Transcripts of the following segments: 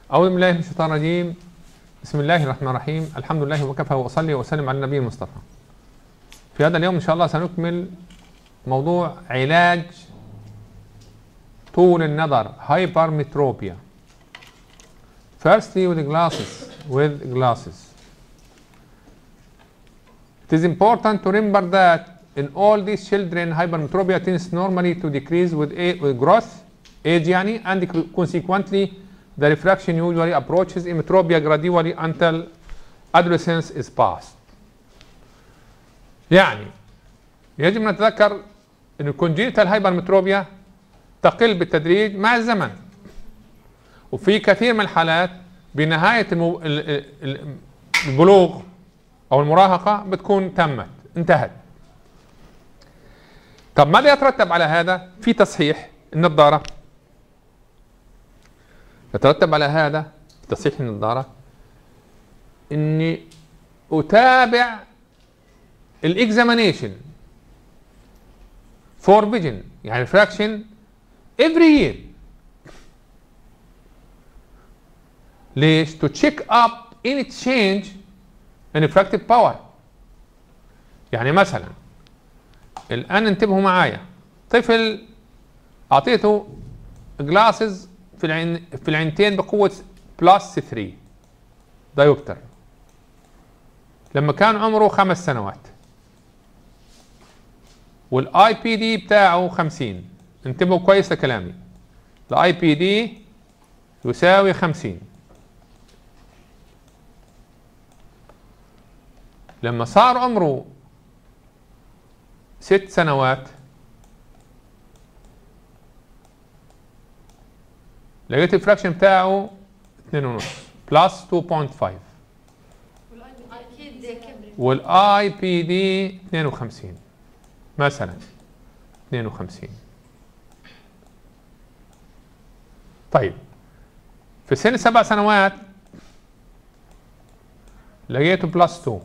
أعوذ بالله من الشيطان الرجيم. بسم الله الرحمن الرحيم. الحمد لله وكفى وأصلي وأسلم على النبي المصطفى. في هذا اليوم إن شاء الله سنكمل موضوع علاج طول النظر hypermetropia. Firstly with glasses. It is important to remember that in all these children hypermetropia tends normally to decrease with growth age يعني, and consequently the refraction usually approaches emmetropia gradually until adolescence is past. يعني يجب أن نتذكر أن الكونجينيتال هايبرمتروبيا تقل بالتدريج مع الزمن، وفي كثير من الحالات بنهاية البلوغ أو المراهقة بتكون تمت انتهت. طب ماذا يترتب على هذا؟ في تصحيح النظارة. يترتب على هذا تصحيح النظارة إني أتابع الإكزامينيشن فور فيجن يعني فراكشن every year. ليش؟ to check up any change in refractive power. يعني مثلا الآن انتبهوا معايا، طفل أعطيته جلاسز في العينتين بقوة بلس 3 دايوبتر لما كان عمره 5 سنوات، والاي بي دي بتاعه 50. انتبهوا كويس لكلامي، الاي بي دي يساوي 50. لما صار عمره 6 سنوات لقيت الفراكشن بتاعه 2.5 بلس 2.5 والاي بي دي 52 مثلا 52. طيب في سن 7 سنوات لقيته بلس 2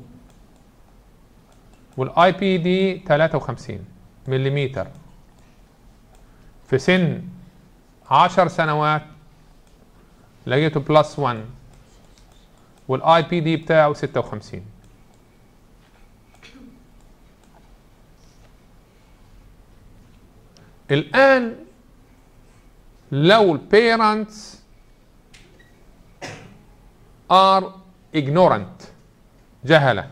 والاي بي دي 53 مليمتر. في سن 10 سنوات لقيته بلس 1 والاي بي دي بتاعه 56. الآن لو البيرنتس are ignorant جهلة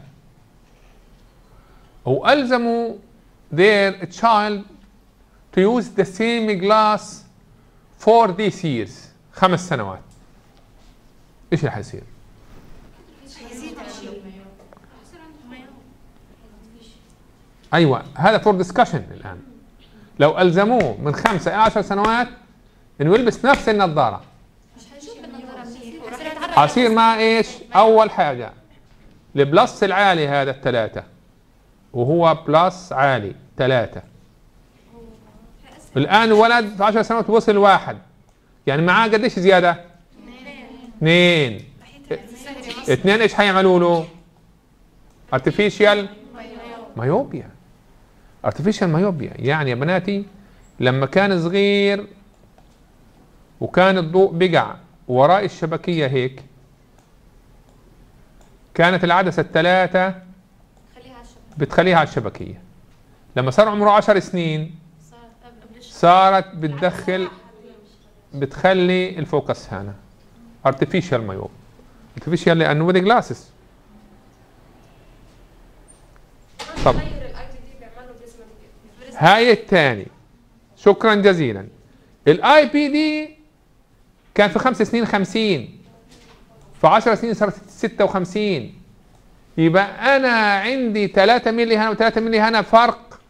وألزموا their child to use the same glass for these years 5 سنوات، ايش اللي حيصير؟ ايوه هذا فور ديسكشن. الان لو الزموه من 5 إلى 10 سنوات انه يلبس نفس النظاره حيصير مع ايش؟ اول حاجه البلس العالي هذا 3 وهو بلس عالي 3. الان ولد في 10 سنوات وصل 1 يعني معاه قديش زياده؟ 2. 2 ايش حيعملوا له؟ artificial مايوبيا. artificial مايوبيا يعني يا بناتي لما كان صغير وكان الضوء بقع وراء الشبكية هيك كانت العدسة 3 بتخليها على الشبكية. لما صار عمره 10 سنين صارت بتخلي الفوكس هنا artificial مايوب. artificial لأنه with glasses. طب هاي الثاني. شكرا جزيلا. الاي بي دي كان في 5 سنين 50، في 10 سنين صارت 56. يبقى انا عندي 3 ملي هنا و3 ملي هنا فرق.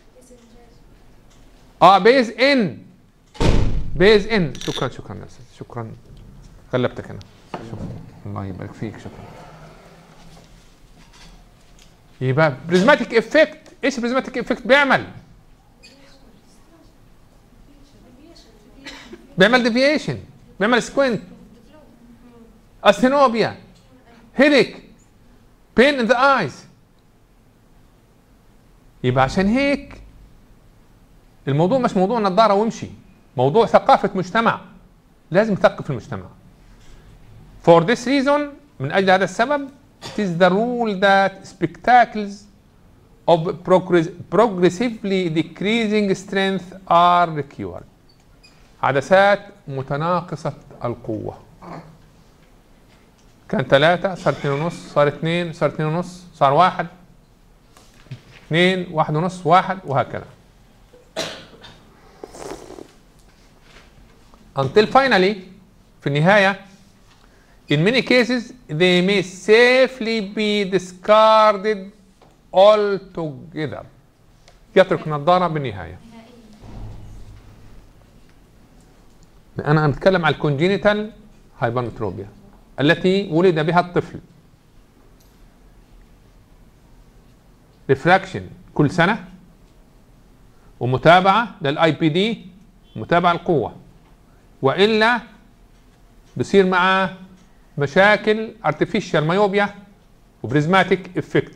بيز ان. شكرا شكرا غلبتك انا. شكرا الله يبارك فيك. شكرا. يبقى بريزماتيك افكت. ايش بريزماتيك افكت بيعمل؟ بيعمل ديفيشن، بيعمل سكوينت، استينوبيا، هيديك، بين ان ذا ايز. يبقى عشان هيك الموضوع مش موضوع نظاره وامشي، موضوع ثقافه مجتمع. لازم نثقف المجتمع. For this reason من أجل هذا السبب it is the rule that spectacles of progressively decreasing strength are required. عدسات متناقصة القوة. كان 3 صار 2.5 صار 2 صار 2.5 صار 1 2 1.5 1 وهكذا. Until finally في النهاية in many cases they may safely be discarded altogether. يترك النظارة بالنهاية. أنا أتكلم عن الكونجينيتال هايبرمتروبيا التي ولد بها الطفل. ريفراكشن كل سنة ومتابعة للاي بي دي، متابعة القوة، وإلا بصير معاه مشاكل ارتفيشال مايوبيا وبريزماتيك افكت.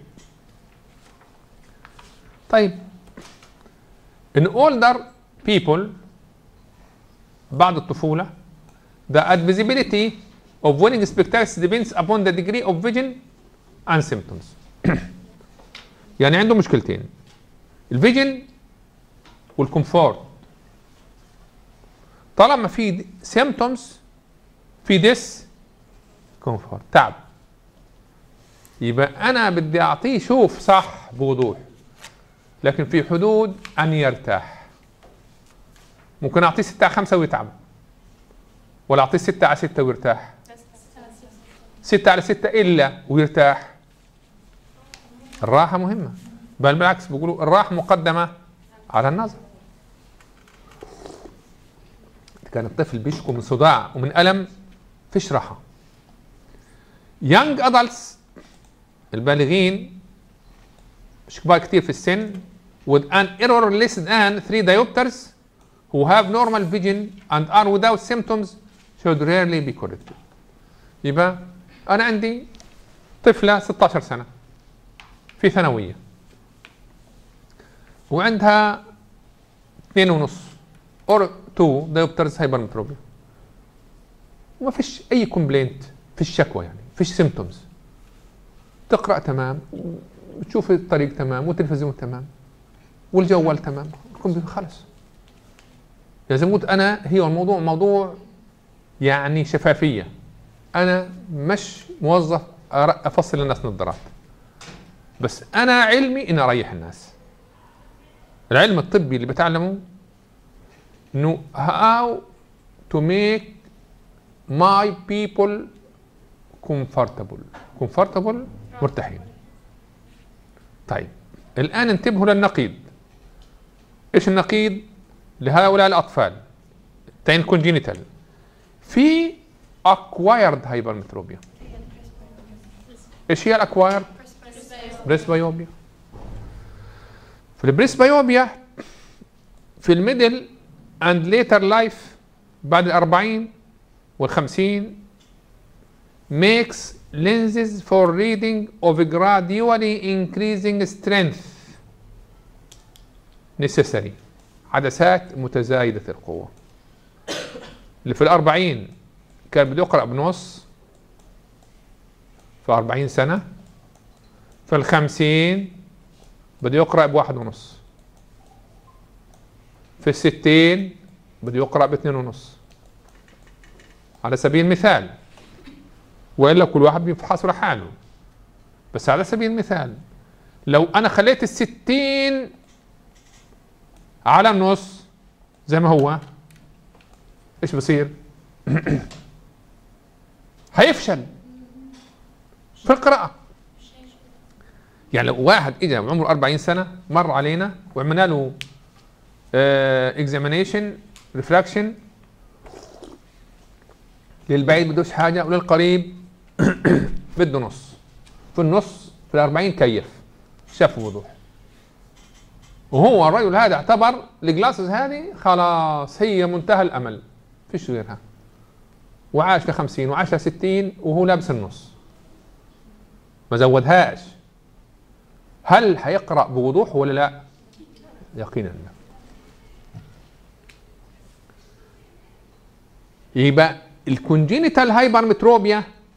طيب in older people بعد الطفولة the advisability of winning spectacles depends upon the degree of vision and symptoms. يعني عنده مشكلتين، الفيجن والكمفورت. طالما في سيمتومز في ديس كومفورت تعب، يبقى انا بدي اعطيه يشوف صح بوضوح، لكن في حدود ان يرتاح. ممكن اعطيه 6/5 ويتعب، ولا اعطيه 6/6 ويرتاح، 6/6 الا ويرتاح. الراحة مهمة، بل بالعكس بيقولوا الراحة مقدمة على النظر. كان الطفل بيشكو من صداع ومن ألم، فيش راحة. young adults البالغين مش كبار كتير في السن with an error less than 3 diopters who have normal vision and are without symptoms should rarely be corrected. يبقى أنا عندي طفلة 16 سنة في ثانوية وعندها 2.5 or 2 diopters هايبرمتروبيا، وما فيش أي كومبلينت، فيش شكوى، يعني فيش سيمتومز. تقرأ تمام، تشوف الطريق تمام، والتلفزيون تمام، والجوال تمام، الكمبيوتر خلص. لازم قلت أنا هي الموضوع موضوع يعني شفافية. أنا مش موظف أفصل للناس نظارات، بس أنا علمي إني أريح الناس. العلم الطبي اللي بتعلمه إنه how to make my people comfortable مرتاحين. طيب الآن انتبهوا للنقيض. إيش النقيض لهؤلاء الأطفال تين كونجينيتال؟ في acquired hypermetropia. إيش هي الأكوايرد؟ بريسبايوبيا. في البريسبايوبيا في الميدل and later life بعد 40 وال50 makes lenses for reading of gradually increasing strength necessary. عدسات متزايدة القوة. اللي في 40 كان بده يقرأ بنص في 40 سنة، في 50 بده يقرأ ب1.5، في 60 بده يقرأ ب2.5 على سبيل المثال، وإلا كل واحد بيفحص لحاله. بس على سبيل المثال لو أنا خليت 60 على النص زي ما هو، إيش بصير؟ هيفشل في القراءة. يعني لو واحد اجى عمره 40 سنة مر علينا وعملنا له اكزامينيشن ريفراكشن، للبعيد بدوش حاجة وللقريب بده نص، في النص في 40 كيف شاف بوضوح. وهو الرجل هذا اعتبر الجلاسز هذه خلاص هي منتهى الامل، فيش غيرها، وعاش ل50 وعاش ل60 وهو لابس النص، ما زودهاش. هل هيقرأ بوضوح ولا لا؟ يقينا لا. يبقى الكونجينيتال هايبرمتروبيا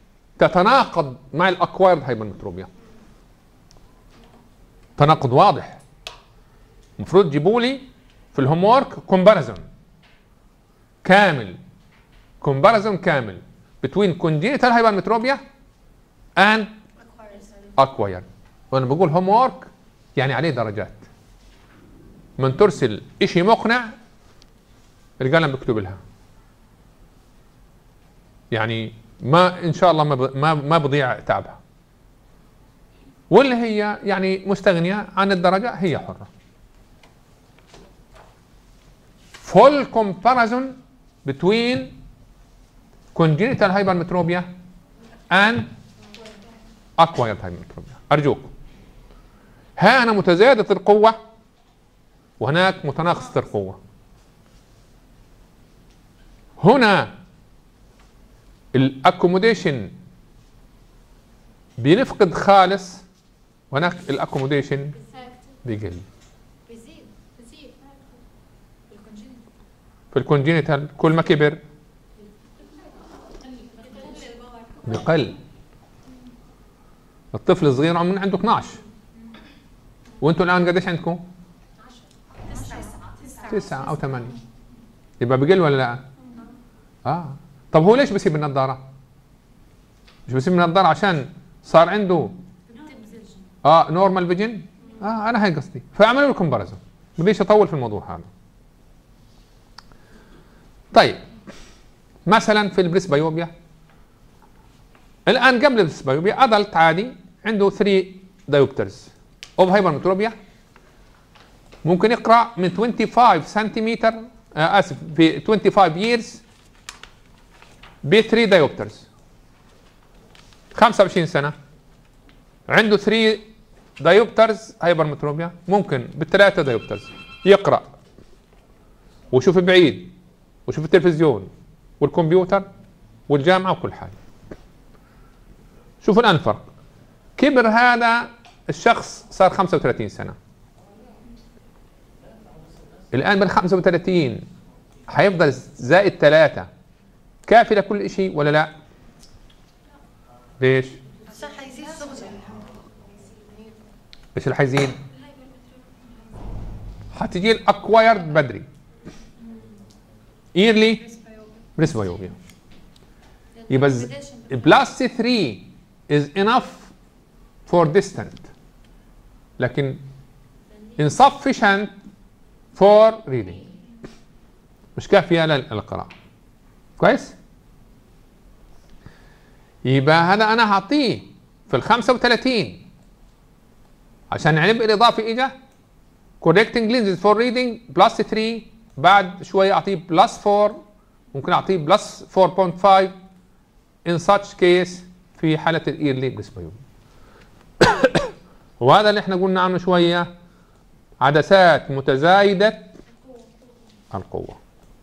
تتناقض مع الاكوايرد هايبرمتروبيا. تناقض واضح. المفروض تجيبوا لي في الهوم وورك كومباريزون كامل، كومباريزون كامل between congenital hypermetropia and acquired. وانا بقول هوم وورك يعني عليه درجات. من ترسل اشي مقنع القلم بكتب لها، يعني ما ان شاء الله ما بضيع تعبها، واللي هي يعني مستغنيه عن الدرجه هي حره. full comparison between congenital hypermetropia and acquired hypermetropia. ارجوك، ها انا متزايده القوه وهناك متناقصه القوه. هنا الاكوموديشن بنفقد خالص، وهناك الاكوموديشن بيقل. في الكونجينيتال كل ما كبر بيقل. الطفل الصغير عنده 12 وانتم الان قديش عندكم؟ 9 أو 8. يبقى بقل ولا لا؟ طب هو ليش بسيب النظارة؟ مش بسيب النظارة عشان صار عنده نورمال فيجن؟ انا هاي قصدي. فاعملوا لكم كومباريزون، بديش اطول في الموضوع هذا. طيب مثلا في البريسبايوبيا الان، قبل البريسبايوبيا ادلت عادي عنده 3 دايوبترز اوف هايبرمتروبيا، ممكن يقرا من 25 سنتيمتر في 25 years ب 3 دايوبترز. 25 سنه عنده 3 دايوبترز هايبرمتروبيا، ممكن ب3 دايوبترز يقرا ويشوف بعيد ويشوف التلفزيون والكمبيوتر والجامعه وكل حاجه. شوفوا الان فرق. كبر هذا الشخص صار 35 سنه، الان بال 35 حيفضل زائد 3 كافي لكل شيء ولا لا؟ ليش؟ عشان حيزيد صغره. ايش اللي حيزيد؟ حتجي الاكوايرد بدري. ايرلي بريسبايوبيا. يبقى بلس 3 is enough for distant لكن insufficient for reading، مش كافية للقراءة. كويس؟ يبقى هذا انا هعطيه في ال 35 عشان العبء الاضافي اجى correcting lenses for reading بلس 3، بعد شويه اعطيه بلس 4، ممكن اعطيه بلس 4.5 in such case في حاله الايرلي بريسبايوبيا. وهذا اللي احنا قلنا عنه شويه، عدسات متزايده القوه.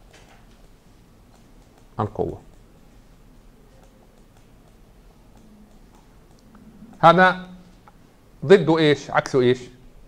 هذا ضده ايش؟ عكسه ايش؟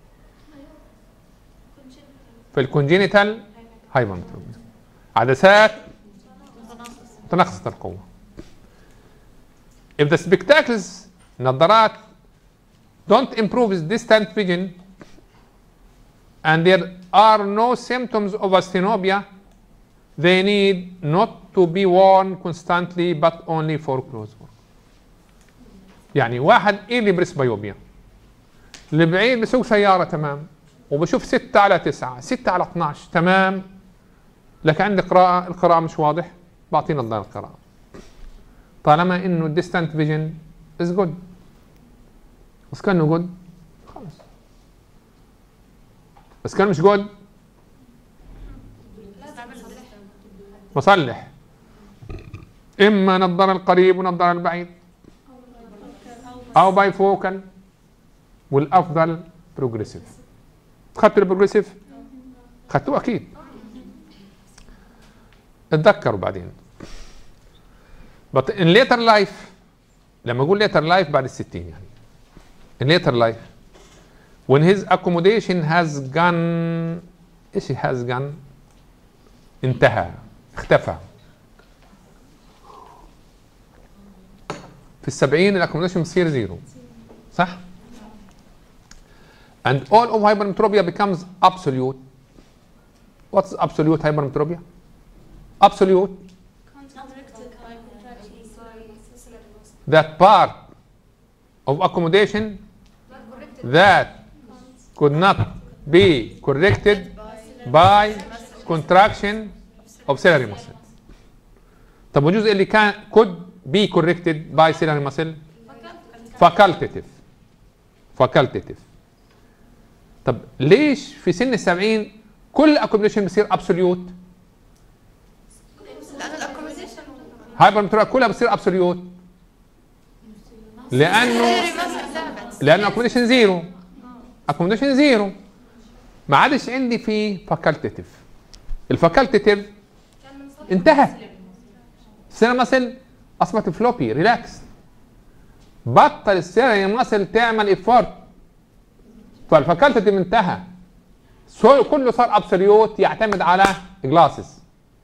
في الكونجينيتال هايبرمتروبيا عدسات متناقصة القوة. if the spectacles نظارات don't improve distant vision and there are no symptoms of asthenobia, they need not to be worn constantly but only for close work. يعني واحد إيرلي بريسبايوبيا اللي بعيد بسوق سيارة تمام وبشوف 6/9 6/12 تمام، لكن عندي القراءة مش واضح، بعطيه نظارة القراءة طالما انه الديستانت فيجن از جود. بس كانه جود خلص، بس كان مش جود بصلح اما نظارة القريب ونظارة البعيد او باي فوكال، والافضل بروجريسيف. خدتوا البروجريسيف؟ خدتوه اكيد، اتذكروا بعدين. But in later life، لما اقول later life بعد ال60 يعني in later life when his accommodation has gone، ايش has gone؟ انتهى، اختفى. في ال70 الاكوموديشن بتصير زيرو، صح؟ and all of hypermetropia becomes absolute. What's absolute hypermetropia? Absolute that part of accommodation that could not be corrected by contraction of ciliary muscle. طب والجزء اللي كان could be corrected by ciliary muscle facultative. طب ليش في سن ال70 كل accommodation بيصير absolute؟ هايبرمتروبيا كلها بتصير absolute لأنه accommodation زيرو. accommodation زيرو ما عادش عندي في facultative. الفاكولتيتيف انتهى. السيلري ماسل اصبحت فلوبي ريلاكس. بطل السيلري ماسل تعمل افورت، فالفاكولتيتيف انتهى. كله صار ابسوليوت يعتمد على جلاسز.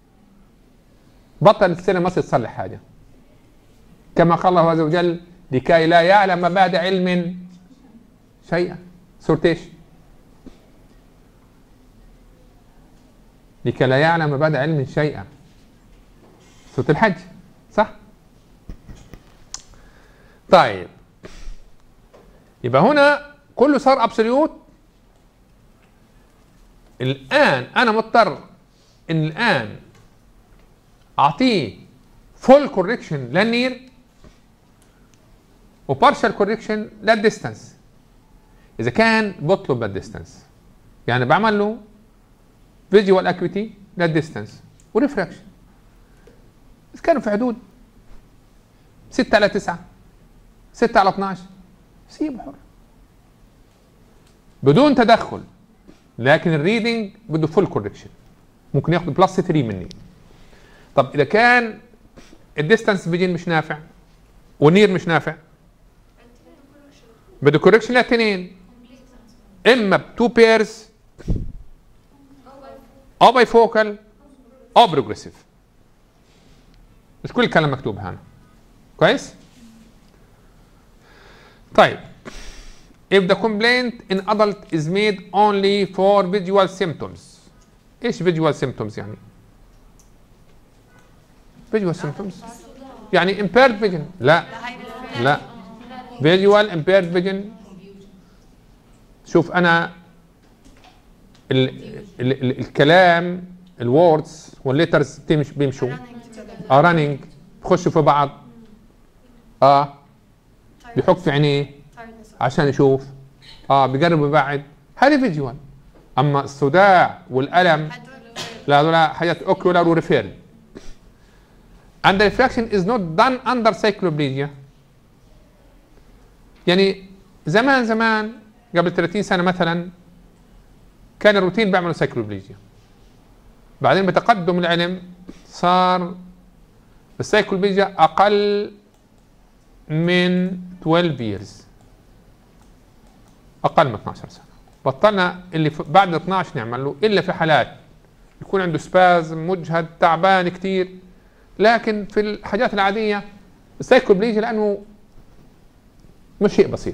بطل السيلري ماسل تصلح حاجه. كما قال الله عز وجل لكي لا يعلم مبادئ علم شيئا. سورتيش لكي لا يعلم مبادئ علم شيئا. سورة الحج صح؟ طيب يبقى هنا كله صار ابسوليوت. الان انا مضطر ان الان اعطيه فول كوركشن للنير وبارشال كوركشن للديستانس. اذا كان بطلب الديستانس يعني بعمل له فيجوال اكويتي للديستانس وريفراكشن. إذا كانوا في حدود 6/9 6/12 سيبه حر بدون تدخل، لكن الريدنج بده فول كوركشن ممكن ياخذ بلس 3 مني. طب اذا كان الديستانس فيجن مش نافع والنير مش نافع بده كوركشن لاثنين، اما بتو بيرز او باي فوكال او بروجريسيف. مش كل الكلام مكتوب هنا كويس. طيب if the complaint in adult is made only for visual symptoms. ايش visual symptoms يعني؟ visual symptoms يعني impaired vision. لا visual impaired vision. شوف انا الكلام الوردز والليترز بيمشوا رانينج بخشوا في بعض بيحك في عينيه عشان يشوف بيقرب ويبعد. هذه فيجوال. اما الصداع والالم لا هذول حاجات اوكيولار وريفيرل. and the refraction is not done under cycloplegia. يعني زمان قبل 30 سنه مثلا كان الروتين بيعملوا سايكلوبليجيا. بعدين بتقدم العلم صار السايكلوبليجيا اقل من 12 years، اقل من 12 سنه. بطلنا اللي بعد 12 نعمل له الا في حالات يكون عنده سبازم مجهد تعبان كثير. لكن في الحاجات العاديه السايكلوبليجيا لانه مش شيء بسيط،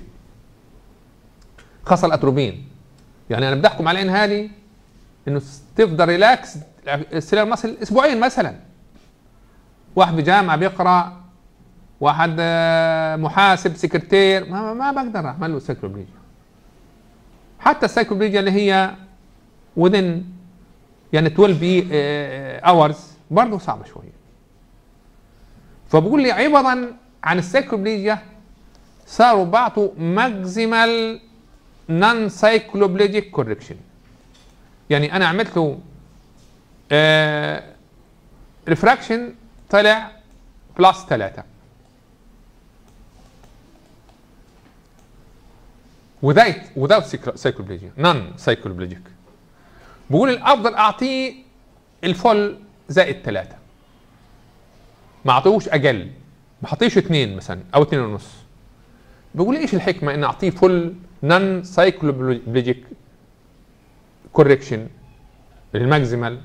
خاصه الاتروبين. يعني انا بدي احكم على العين هذه انه تفضل ريلاكس السيلر ماسل اسبوعين مثلا. واحد بجامعه بيقرا، واحد محاسب سكرتير، ما بقدر اعمل له سايكلوبليجيا. حتى السايكلوبليجيا اللي هي within يعني 12 hours برضه صعبه شويه. فبقول لي عوضا عن السايكلوبليجيا صاروا بعطوا ماكسيمال نون سايكلوبليجيك كوركشن. يعني انا عملت له ريفراكشن طلع بلس 3 without سايكلوبليجيا نون سايكلوبليجيك. بقول الافضل اعطيه الفول زائد 3، ما اعطيهوش اقل، ما اعطيهوش 2 مثلا او 2.5. بقول ايش الحكمه ان اعطيه فول نون سايكلوبليجيك كوركشن للماكسيمال؟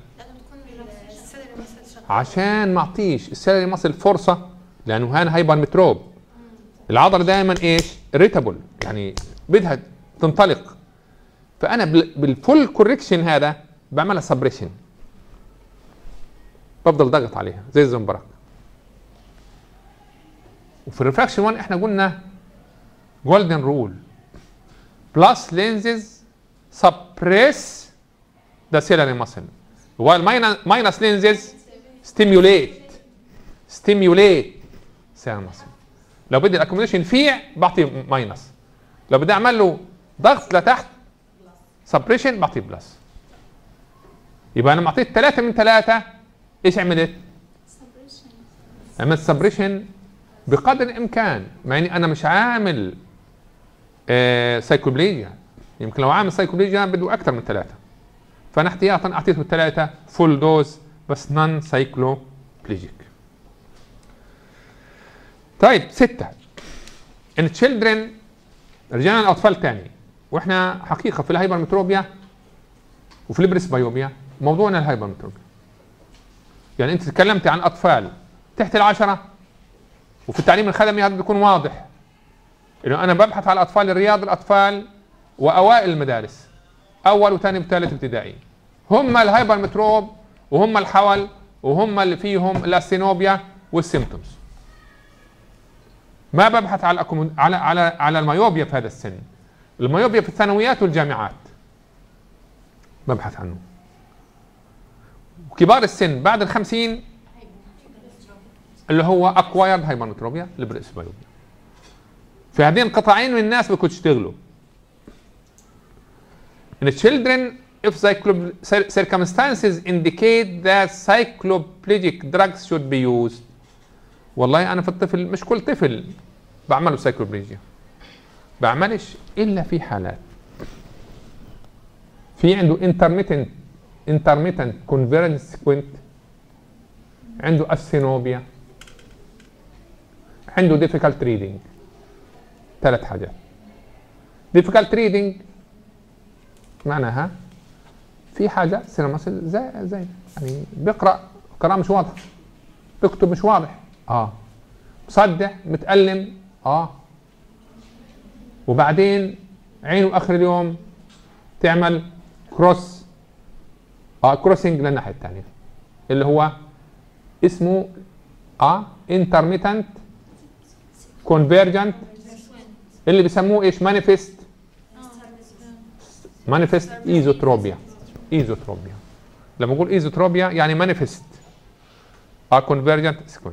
عشان ما اعطيش السيلري ماسل فرصه، لانه هنا هايبر متروب العضله دائما ايش؟ irritable، يعني بدها تنطلق. فانا بالفول كوركشن هذا بعملها سبريشن، بفضل ضغط عليها زي الزنبرك. وفي الريفراكشن 1 احنا قلنا جولدن رول، بلس لينزز سبريس ذا سيلري ماسل، while minus lenses stimulate سيلري ماسل. لو بدي الاكوموديشن فيع بعطي ماينس، لو بدي اعمل له ضغط لتحت سبريشن بعطي بلس. يبقى انا اعطيت 3 من 3، ايش عملت؟ عملت سبريشن بقدر الامكان، مع اني انا مش عامل سايكوبليجيا. يمكن لو عامل سايكوبليجيا بده اكثر من 3، فانا احتياطا اعطيته 3 فول دوز بس نون سايكلوبليجيك. طيب 6 ان تشيلدرن، رجعنا الاطفال تاني، واحنا حقيقه في الهايبرمتروبيا وفي البريسبايوبيا موضوعنا الهايبرمتروبيا. يعني انت تكلمتي عن اطفال تحت ال10، وفي التعليم الخدمي هذا بيكون واضح انه انا ببحث على الاطفال الرياض، الاطفال واوائل المدارس، اول وثاني وثالث ابتدائي، هم الهايبرمتروب وهم الحول وهم اللي فيهم الاستينوبيا والسيمتومز. ما ببحث على الميوبيا في هذا السن. الميوبيا في الثانويات والجامعات ببحث عنه. وكبار السن بعد ال50 اللي هو اكوايرد هايبرمتروبيا البريسبايوبيا. في هذين القطاعين من الناس بدكم تشتغلوا. In children, if circumstances indicate that cycloplegic drugs should be used. والله انا في الطفل مش كل طفل بعمله سايكلوبليجيا، بعملش الا في حالات في عنده intermittent convergent sequent، عنده السينوبيا، عنده difficult reading. 3 حاجات. difficult reading معناها في حاجه سينماسل زي يعني بيقرا قراءه مش واضحه، بيكتب مش واضح، مصدع متألم، وبعدين عينه اخر اليوم تعمل كروسنج للناحيه الثانيه اللي هو اسمه intermittent convergent، اللي بيسموه ايش؟ مانيفست ايزوتروبيا. لما اقول ايزوتروبيا يعني مانيفست كونفرجنت سيكوينت.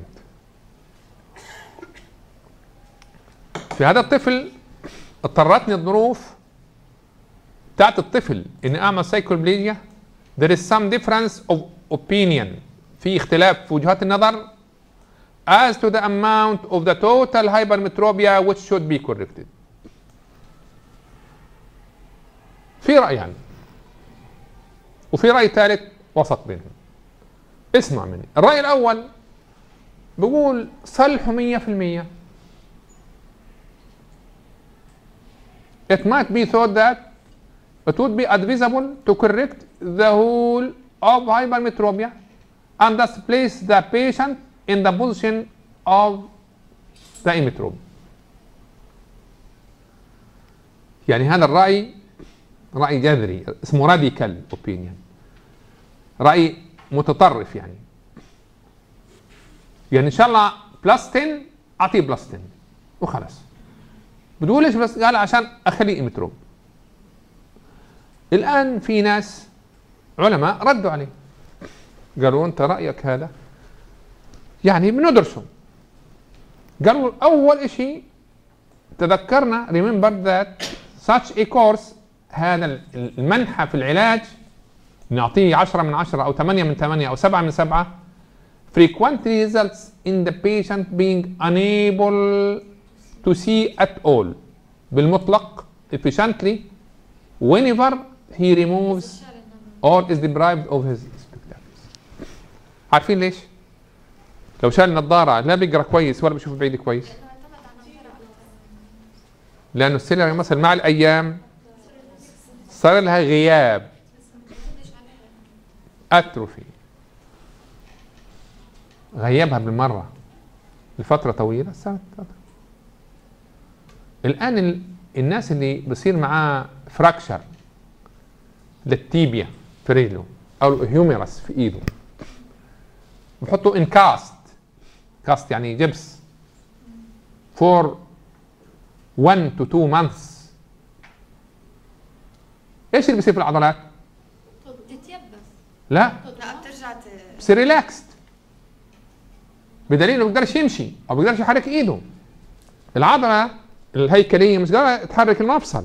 في هذا الطفل اضطرتني الظروف بتاعت الطفل اني اعمل سايكلوبليجيا. there is some difference of opinion، في اختلاف في وجهات النظر as to the amount of the total hypermetropia which should be corrected. في رأيان وفي رأي ثالث وسط بينهم. اسمع مني. الرأي الأول بقول صلحوا 100%. It might be thought that it would be advisable to correct the whole of hypermetropia and thus place the patient in the position of the emmetrope. يعني هذا الرأي رأي جذري اسمه راديكال اوبينيون، رأي متطرف. يعني ان شاء الله بلس 10 اعطيه بلس 10 وخلاص. بتقول ليش بس؟ قال عشان اخليه امتروب. الان في ناس علماء ردوا عليه قالوا انت رأيك هذا يعني بندرسه. قالوا اول شيء تذكرنا remember that such a course، هذا المنحى في العلاج نعطيه 10 من 10 أو 8 من 8 أو 7 من 7 frequently results in the patient being unable to see at all بالمطلق efficiently whenever he removes or is deprived of his spectacles. عارفين ليش؟ لو شال النظارة لا بيقرأ كويس ولا بيشوف بعيد كويس، لأنه السيلري مثلا مع الأيام صار لها غياب، اتروفي، غيبها بالمره لفتره طويله صارت. الآن الناس اللي بصير معاه فراكشر للتيبيا في رجله أو الهيوميرس في إيده، بحطوا إن كاست يعني جبس for 1 to 2 months. ايش اللي بيصير في العضلات؟ تتيبس. لا بترجع بصير ريلاكست، بدليل انه ما بيقدرش يمشي او ما بيقدرش يحرك ايده. العضله الهيكليه مش قادره تحرك المفصل.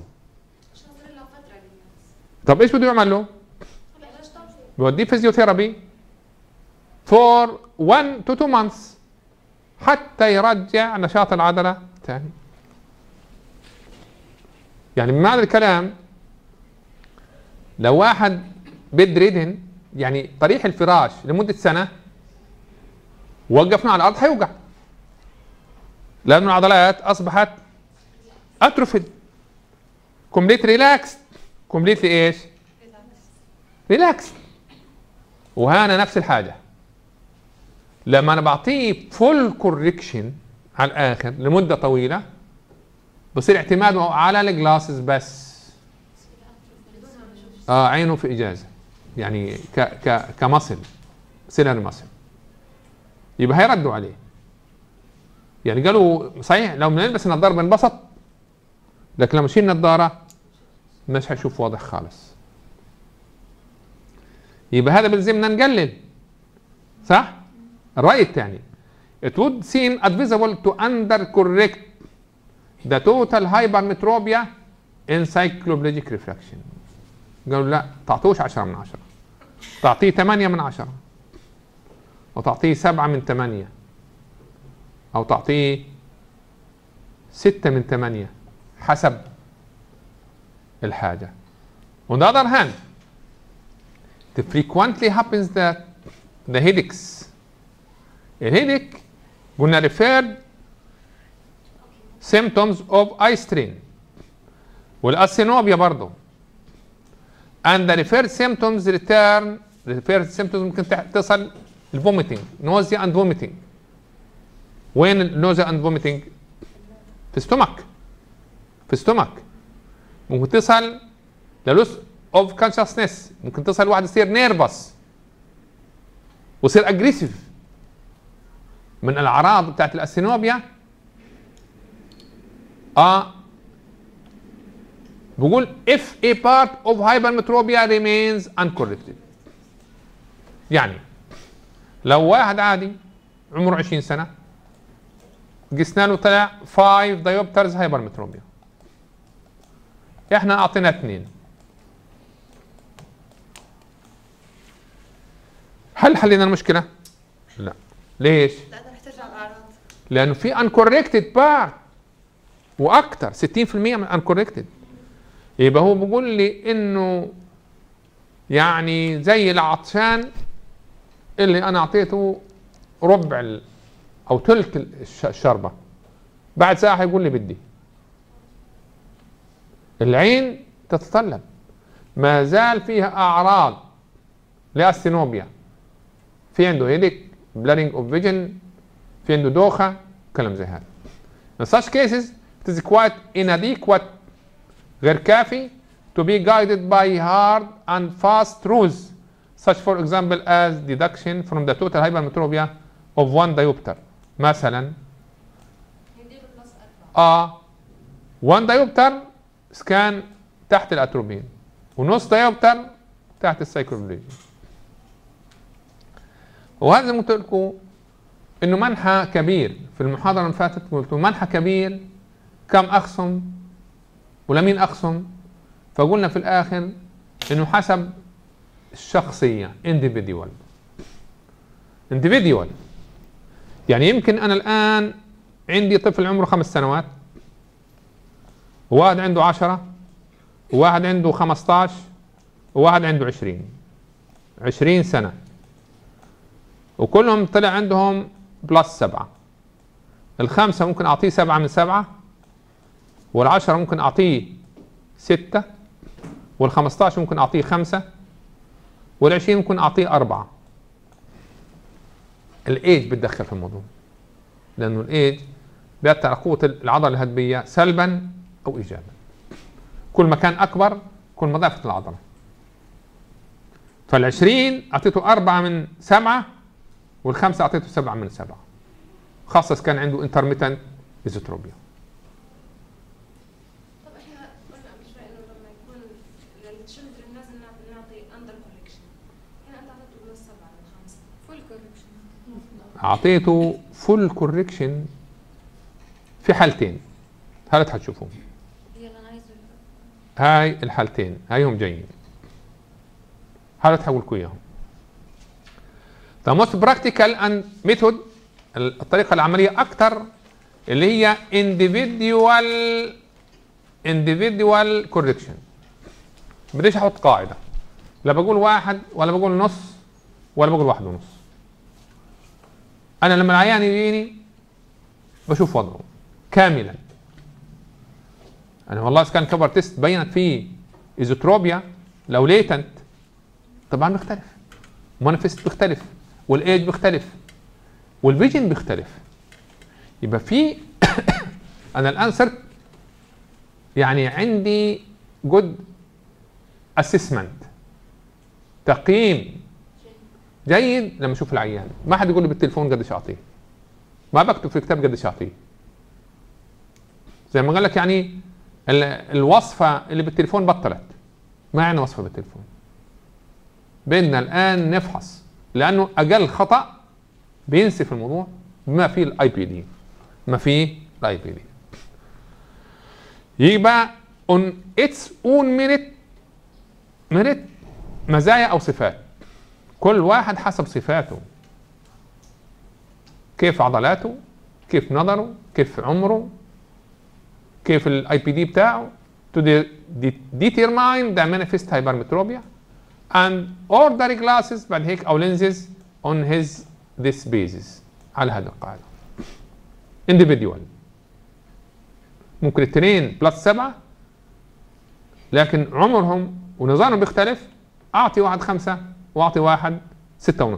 طب ايش بده يعمل له؟ بوديه فيزيوثيرابي for 1 to 2 months حتى يرجع نشاط العضله ثاني. يعني بمعنى الكلام لو واحد بيد ريدن يعني طريح الفراش لمده سنه وقفنا على الارض حيوقع، لأن العضلات أصبحت أتروفيد كومبليت ريلاكس. كومبليتلي إيش؟ ريلاكس. وهنا نفس الحاجة، لما أنا بعطيه فول كوركشن على الآخر لمدة طويلة بصير اعتماده على الجلاسز بس. عينه في إجازة يعني كمصل سيلر مصل، يبقى هيردوا عليه. يعني قالوا صحيح لو بنلبس النظاره بنبسط، لكن لما نشيل النظاره مش هيشوف واضح خالص. يبقى هذا بيلزمنا نقلل، صح؟ الرأي الثاني it would seem advisable to undercorrect the total hypermetropia in cycloplegic refraction. قالوا لا تعطوش 10/10، تعطيه 8/10 وتعطيه 7/8 أو تعطيه 6/8 حسب الحاجة. On the other hand, it frequently happens that the headaches الهيديك قلنا referred symptoms of eye strain والأسينوبيا برضه and the referred symptoms referred symptoms ممكن تصل الفوميتنج nausea and vomiting. وين النوزا اند فوميتنج؟ في الستومك. ممكن تصل للوس اوف كونشسنس، ممكن تصل واحد يصير نيرفس ويصير اجريسيف. من الاعراض بتاعت الاسينوبيا بقول if a part of hypermetropia remains uncorrected. يعني لو واحد عادي عمره 20 سنة قسنا له طلع 5 دايوبترز هايبرمتروبيا، احنا اعطينا 2، هل حلينا المشكلة؟ لا. ليش؟ لأنه رح ترجع الأعراض، لأنه في uncorrected part وأكثر 60% من uncorrected. يبقى هو بيقول لي إنه يعني زي العطشان اللي أنا أعطيته ربع أو تلك الشربة، بعد ساعة يقول لي بدي. العين تتطلب، ما زال فيها أعراض لأستينوبيا، في عنده هيديك blurring of vision، في عنده دوخة، كلام زي هذا. In such cases it is quite inadequate غير كافي to be guided by hard and fast rules such for example as deduction from the total hypermetropia of 1 diopter. مثلا 1 diopter سكان تحت الاتروبين ونص diopter تحت السايكلوبليجيا. وهذا زي ما قلت لكم انه منحى كبير. في المحاضره اللي فاتت قلت منحى كبير، كم اخصم ولمين اخصم؟ فقلنا في الاخر انه حسب الشخصيه individual. يعني يمكن انا الان عندي طفل عمره 5 سنوات، وواحد عنده 10، وواحد عنده 15، وواحد عنده 20 سنه، وكلهم طلع عندهم بلس 7. ال5 ممكن اعطيه 7/7، وال10 ممكن اعطيه 6، وال15 ممكن اعطيه 5، وال20 ممكن اعطيه 4. الايج بتدخل في الموضوع، لانه الايج بيأثر على قوة العضلة الهدبية سلبا أو إيجابا. كل ما كان أكبر كل ما ضعفت العضلة. فال20 أعطيته 4 من 7 وال5 أعطيته 7 من 7، خاصة كان عنده intermittent ايزوتروبيا. طب احنا قلنا مش انه لما يكون للشولدر لازم نعطي اندر كوركشن، هنا انت اعطيته من 7 من 5 فول كوركشن. أعطيته فول كوركشن في حالتين، هل هتشوفوهم؟ هاي الحالتين هايهم جايين، هل هتحول لكم اياهم. The most practical and method، الطريقة العملية أكثر اللي هي individual correction. بديش أحط قاعدة، لا بقول 1 ولا بقول نص ولا بقول 1.5. أنا لما العيان يجيني بشوف وضعه كاملا. أنا والله إذا كان كبر تيست بينت فيه ايزوتروبيا لو ليتنت طبعا بيختلف، مانيفست بيختلف، والايج بيختلف، والفيجن بيختلف. يبقى في انا الان صرت يعني عندي جود اسسمنت، تقييم جيد لما اشوف العيان. ما حد يقول لي بالتليفون قديش اعطيه، ما بكتب في كتاب قديش اعطيه. زي ما قال لك يعني الوصفه اللي بالتليفون بطلت، ما عندنا وصفه بالتليفون. بدنا الان نفحص، لانه اقل خطا بينسي في الموضوع ما في الاي بي دي، ما في الاي بي دي. يبقى on its own merit مزايا او صفات، كل واحد حسب صفاته، كيف عضلاته، كيف نظره، كيف عمره، كيف الاي بي دي بتاعه to determine the manifest hypermetropia and order glasses بعد هيك او lenses on this basis على هذا القاعدة. individual ممكن 2 + 7 لكن عمرهم ونظامهم بيختلف، اعطي واحد 5 واعطي واحد 6.5.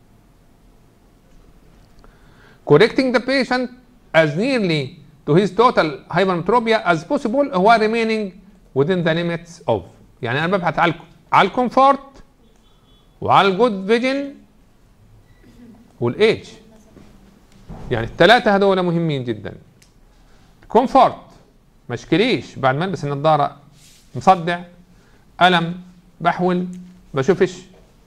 correcting the patient as nearly to his total hypermetropia as possible while remaining within the limits of، يعني انا ببحث على الكومفورت وعلى الجود فيجن والايج. يعني الثلاثه هذول مهمين جدا. كومفورت ما اشكليش بعد ما البس النظاره مصدع، الم، بحول، بشوفش،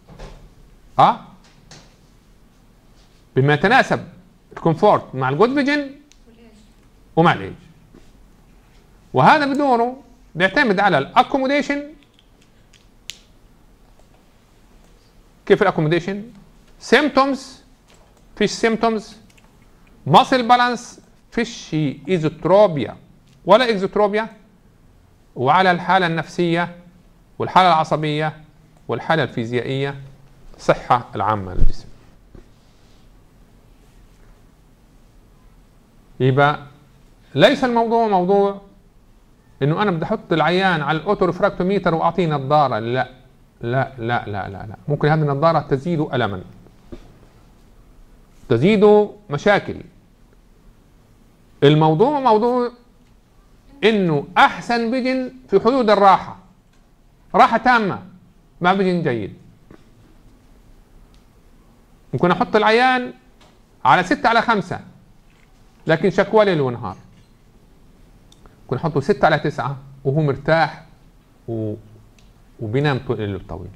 بما يتناسب الكومفورت مع الجود فيجن ومع الايج. وهذا بدوره بيعتمد على الاكوموديشن. كيف الاكوموديشن؟ سيمتومز، فيش سيمتومز، ماسل بالانس، فيش ايزوتروبيا ولا اكزوتروبيا، وعلى الحاله النفسيه والحاله العصبيه والحاله الفيزيائيه، الصحه العامه للجسم. يبقى ليس الموضوع موضوع انه انا بدي احط العيان على الاوتورفراكتوميتر واعطيه نظاره، لا لا لا لا لا لا، ممكن هذه النظاره تزيد الما، تزيد مشاكل. الموضوع موضوع انه احسن فيجن في حدود الراحه، راحه تامه مع فيجن جيد. ممكن احط العيان على 6/5 لكن شكوى ليل ونهار. ممكن احطه 6/9 وهو مرتاح وبينام الليل طويل.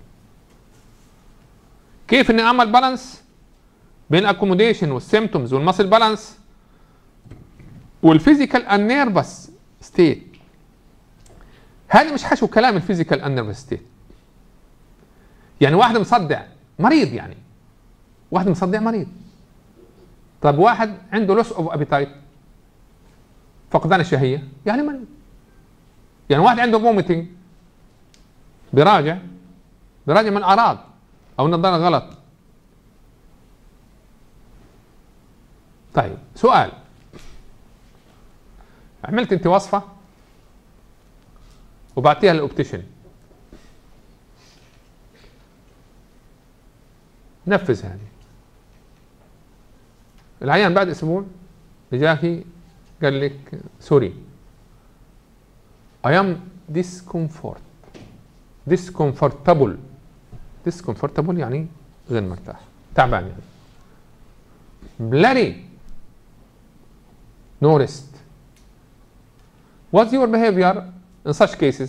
كيف اني اعمل بالانس بين الاكوموديشن والسيمتومز والماسل بالانس والفيزيكال ان نيرفس ستيت؟ هذا مش حشو كلام الفيزيكال ان نيرفس ستيت. يعني واحد مصدع مريض، يعني واحد مصدع مريض. طب واحد عنده لوس اوف ابيتايت، فقدان الشهيه، يعني مريض. يعني واحد عنده فوميتنج بيراجع من اعراض او النظاره غلط. طيب سؤال، عملت انت وصفه وبعتيها للاوبتيشن، نفذ هذه. العيان بعد اسبوع اجاكي قال لك سوري I am discomfortable يعني غير مرتاح، تعبان يعني. bloody no rest. What's your behavior in such cases?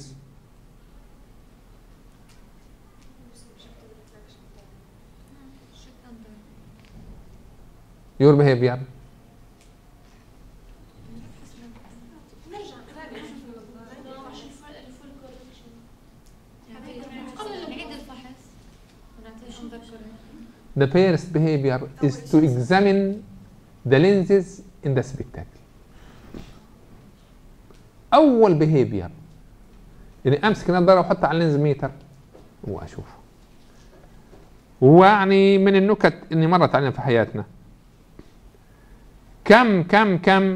Your behavior the first behavior is to examine the lenses in the spectacle. أول behavior يعني أمسك النظارة وأحطها على اللينز ميتر وأشوفه. ويعني من النكت اللي مرت علينا في حياتنا كم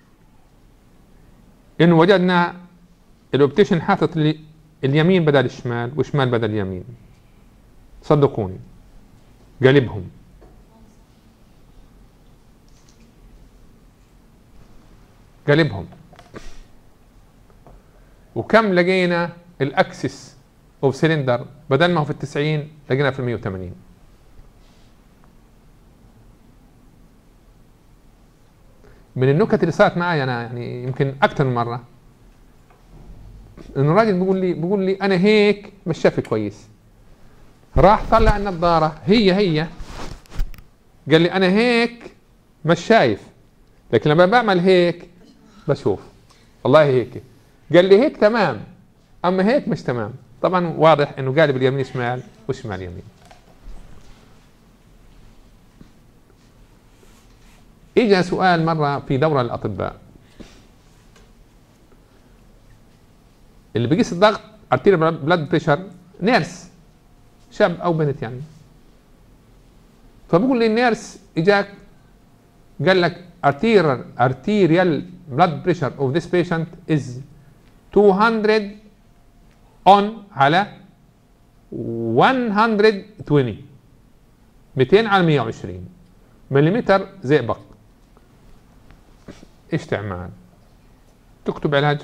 إنه وجدنا الأوبتيشن حاطط اليمين بدل الشمال وشمال بدل اليمين. صدقوني قلبهم. وكم لقينا الاكسس اوف سلندر بدل ما هو في 90 لقينا في 180. من النكت اللي صارت معي انا يعني يمكن اكثر من مره انه الراجل بيقول لي انا هيك مش شايف كويس. راح طلع النظاره هي قال لي انا هيك مش شايف لكن لما بعمل هيك بشوف. والله هيك قال لي هيك تمام اما هيك مش تمام. طبعا واضح انه قالب اليمين شمال والشمال يمين. اجى سؤال مره في دوره للاطباء اللي بيقيس الضغط ارتيريال بلاد بريشر نيرس شاب او بنت يعني. فبقول لي النيرس اجاك قال لك arterial blood pressure of this patient is 200 on على 120 200 على 120 مليمتر زئبق. ايش تعمل؟ تكتب علاج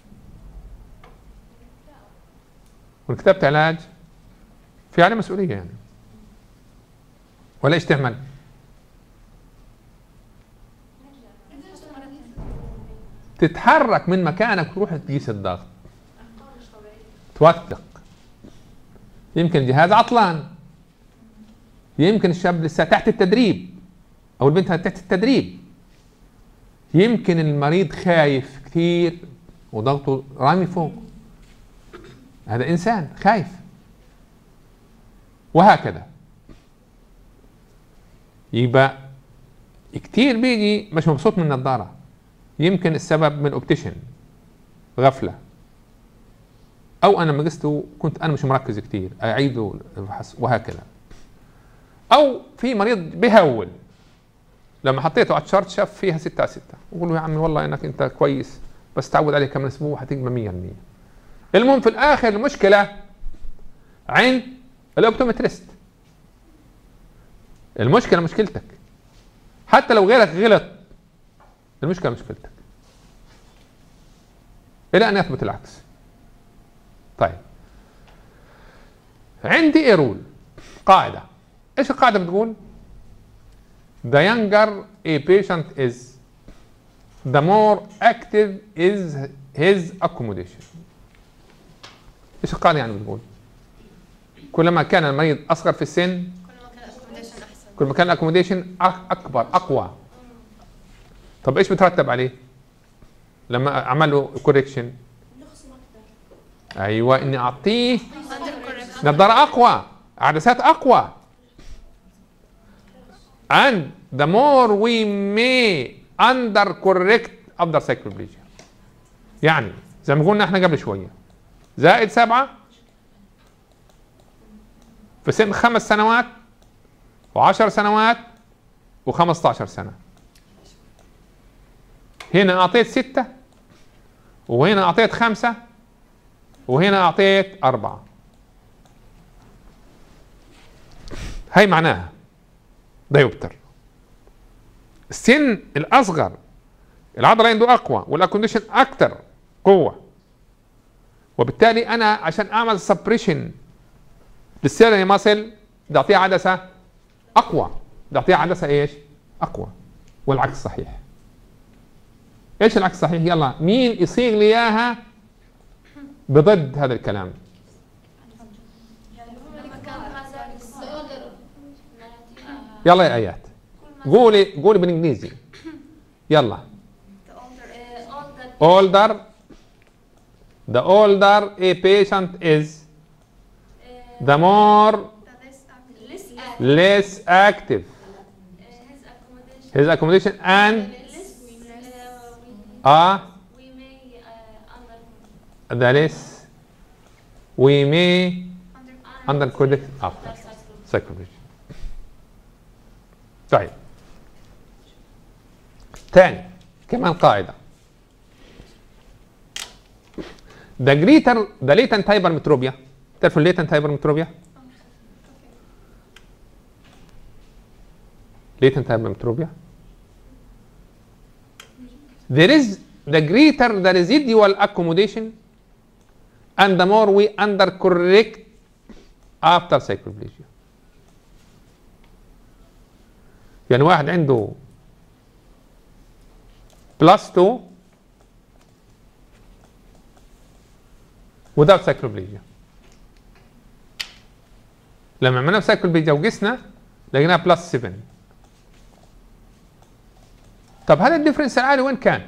وان كتبت علاج في عليه مسؤولية يعني ولا ايش تعمل؟ تتحرك من مكانك وتروح تقيس الضغط توثق. يمكن الجهاز عطلان، يمكن الشاب لسه تحت التدريب او البنت تحت التدريب، يمكن المريض خايف كثير وضغطه رامي فوق، هذا انسان خايف وهكذا. يبقى كثير بيجي مش مبسوط من النظاره، يمكن السبب من اوبتيشن غفله او انا ما قسته كنت انا مش مركز كثير اعيده وهكذا. او في مريض بيهول لما حطيته على الشارت شاف فيها 6/6 وقول له يا عمي والله انك انت كويس بس تعود عليه كم اسبوع هتقبل 100%. المهم في الاخر المشكله عند الاوبتومتريست. المشكله مشكلتك حتى لو غيرك غلط، المشكله مشكلتك الى ان يثبت العكس. طيب عندي ايه رول قاعده. ايش القاعده بتقول؟ the younger a patient is the more active is his accommodation. ايش القاعده يعني بتقول؟ كلما كان المريض اصغر في السن كل ما كان الاكوموديشن اكبر اقوى. طب ايش بترتب عليه لما اعمل له كوريكشن؟ ايوه اني اعطيه نظاره اقوى، عدسات اقوى. and the more we may under correct after cycloplegia. يعني زي ما قلنا احنا قبل شويه زائد 7 في سن 5 سنوات و10 سنوات و15 سنه. هنا اعطيت 6 وهنا اعطيت 5 وهنا اعطيت 4. هاي معناها دايوبتر. السن الاصغر العضله عنده اقوى والاكوموديشن اكثر قوه، وبالتالي انا عشان اعمل سبريشن للسيريني ماسل بدي اعطيها عدسه اقوى، بدي اعطيها عدسه ايش؟ اقوى، والعكس صحيح. ايش العكس صحيح؟ يلا مين يصيغ لي اياها بضد هذا الكلام؟ يلا يا ايات قولي بالانجليزي يلا. the older a patient is the more less active his accommodation and the less we may undercorrect after circumcision. طيب تاني كمان قاعدة the latent hypermetropia. تعرفوا latent hypermetropia؟ latent hypermetropia there is the greater the residual accommodation and the more we undercorrect after sacroplegia. يعني واحد عنده plus 2 without sacroplegia، لما عملنا سايكلوبليجيا وقسنا لقيناها بلس 7. طب هذا الديفرنس العالي وين كان؟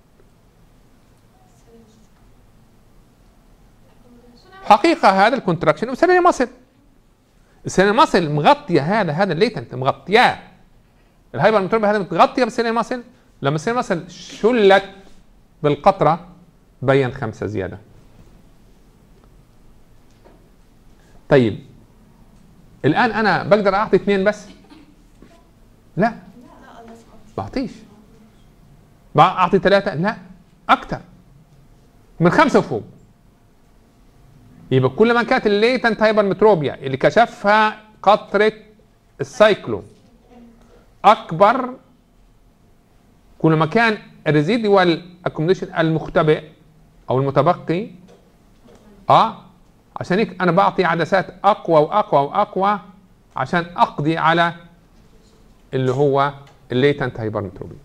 حقيقة هذا الكونتراكشن وسيريني ماسل. السيريني ماسل مغطية هذا الليتنت مغطياه. الهايبرمتروبيا هذا متغطية بالسيريني ماسل، لما السيريني ماسل شلت بالقطرة بين 5 زيادة. طيب الآن أنا بقدر أعطي 2 بس؟ لا بعطيش. أعطي 3؟ لا أكثر من 5 وفوق. يبقى كل ما كانت الليتنت هايبرمتروبيا اللي كشفها قطرة السايكلو أكبر، كل ما كان الريزيدوال اكوموديشن المختبئ أو المتبقي عشان هيك أنا بعطي عدسات أقوى وأقوى وأقوى عشان أقضي على اللي هو الليتنت هايبرمتروبيا،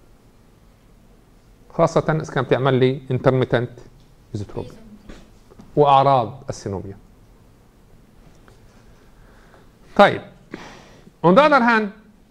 خاصة إذا كانت بتعمل لي انترميتنت ايزوتروبيا وأعراض السينوبيا. طيب on the other hand